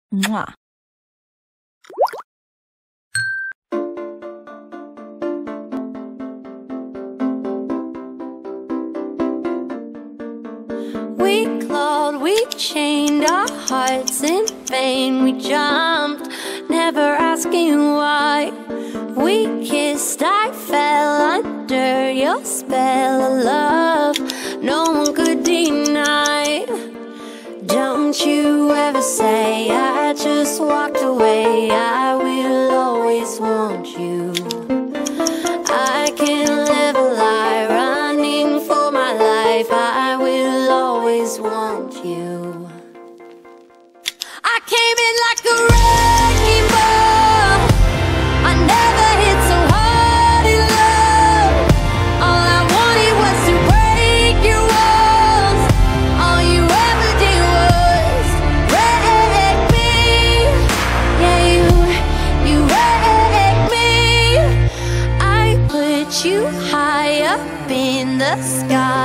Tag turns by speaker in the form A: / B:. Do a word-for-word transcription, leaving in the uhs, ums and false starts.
A: Mwah.
B: We clawed, we chained our hearts in vain. We jumped, never asking why. We kissed, I fell under your spell of love no one could deny. Don't you ever say I just walked away. I will always want you. I can't live a lie running for my life. I will always want you. I came in like a wrecking ball. I never hit so hard in love. All I wanted was to break your walls. All you ever did was wreck me. Yeah, you, you wrecked me. I put you high up in the sky.